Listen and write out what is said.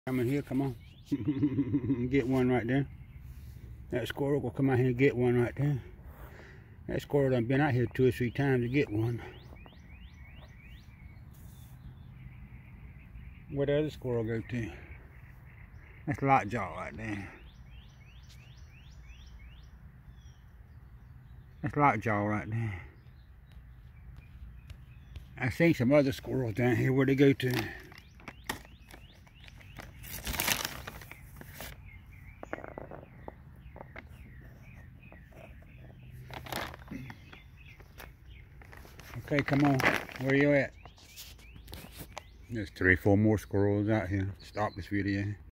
Come in here, come on. Get one right there. That squirrel will come out here and get one right there. That squirrel done been out here 2 or 3 times to get one. Where the other squirrel go to? That's Lockjaw right there. That's Lockjaw right there. I seen some other squirrels down here. Where they go to? Okay, come on. Where you at? There's 3 or 4 more squirrels out here. Stop this video.